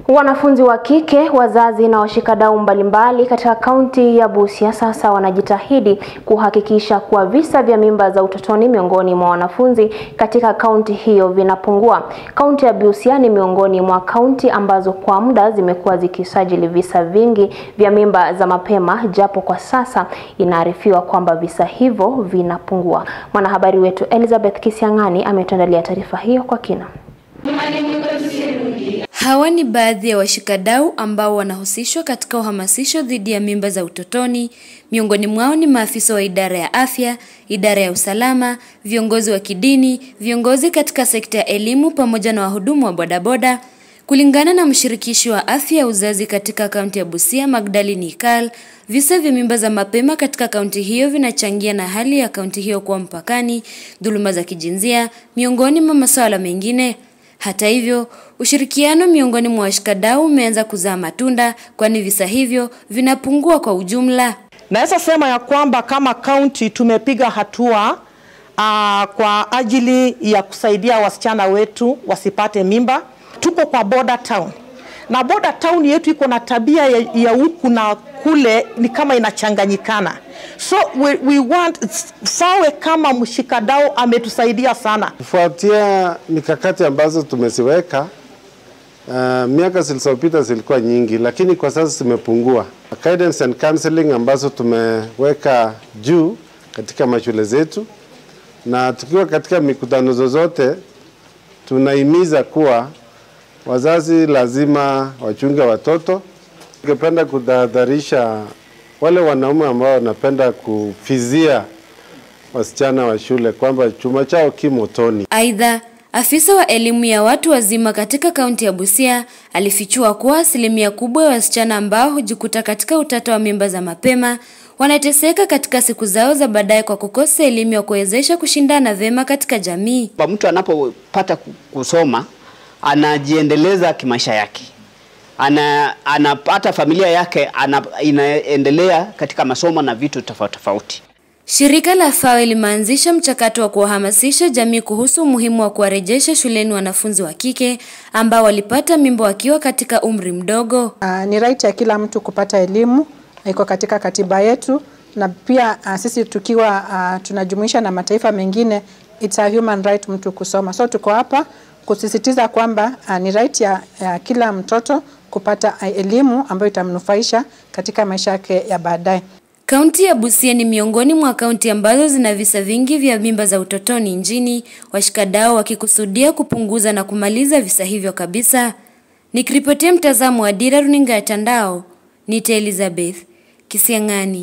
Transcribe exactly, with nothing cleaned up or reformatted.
Wanafunzi wa kike, wazazi na washikadau mbalimbali katika kaunti ya Busia sasa wanajitahidi kuhakikisha kuwa visa vya mimba za utotoni miongoni mwa wanafunzi katika kaunti hiyo vinapungua. Kaunti ya Busia ni miongoni mwa kaunti ambazo kwa muda zimekuwa zikisajili visa vingi vya mimba za mapema, japo kwa sasa inaarifiwa kwamba visa hivyo vinapungua. Mwanahabari wetu Elizabeth Kisiangani ametuandalia taarifa hiyo kwa kina. Hawa ni baadhi ya washikadau ambao wanahusishwa katika uhamasisho dhidi ya mimba za utotoni. Miongoni mwao ni maafisa wa idara ya afya, idara ya usalama, viongozi wa kidini, viongozi katika sekta ya elimu pamoja na wahudumu wa bodaboda. Kulingana na mshirikishi wa afya ya uzazi katika kaunti ya Busia, Magdalene Ikal, visa vya mimba za mapema katika kaunti hiyo vinachangia na hali ya kaunti hiyo kuwa mpakani, dhuluma za kijinsia, miongoni mwa masuala mengine. Hata hivyo, ushirikiano miongoni mwa washikadau umeanza kuzaa matunda, kwani visa hivyo vinapungua kwa ujumla. Naweza sema ya kwamba kama kaunti tumepiga hatua uh, kwa ajili ya kusaidia wasichana wetu wasipate mimba. Tuko kwa border town. Na border town yetu iko na tabia ya, ya huku na kule ni kama inachanganyikana. So we, we want sawe kama mshikadau ametusaidia sana. Kufuatia mikakati ambazo tumesiweka, uh, miaka zilizopita zilikuwa nyingi, lakini kwa sasa zimepungua. Guidance and counseling ambazo tumeweka juu katika mashule zetu, na tukiwa katika mikutano zozote tunahimiza kuwa wazazi lazima wachunge watoto. Ningependa kutahadharisha wale wanaume ambao wanapenda kufizia wasichana wa shule kwamba chuma chao kimotoni. Aidha, afisa wa elimu ya watu wazima katika kaunti ya Busia alifichua kuwa asilimia kubwa ya wasichana ambao hujikuta katika utata wa mimba za mapema wanateseka katika siku zao za baadaye kwa kukosa elimu ya kuwezesha kushindana vema katika jamii. Mtu anapopata kusoma anajiendeleza kimaisha yake. Ana anapata familia yake ana, inaendelea katika masomo na vitu tofauti tofauti. Shirika la FAO limeanzisha mchakato wa kuhamasisha jamii kuhusu umuhimu wa kuwarejesha shuleni wanafunzi wa kike ambao walipata mimba wakiwa katika umri mdogo. Uh, ni right ya kila mtu kupata elimu, iko katika katiba yetu, na pia uh, sisi tukiwa uh, tunajumuisha na mataifa mengine, it's a human right mtu kusoma. So tuko hapa kusisitiza kwamba uh, ni right ya, ya kila mtoto kupata elimu ambayo itamnufaisha katika maisha yake ya baadaye. Kaunti ya Busia ni miongoni mwa kaunti ambazo zina visa vingi vya mimba za utotoni nchini, washikadau wakikusudia kupunguza na kumaliza visa hivyo kabisa. Nikiripotia mtazamo wa Dira Runinga ya Tandao, ni Elizabeth Kisiangani.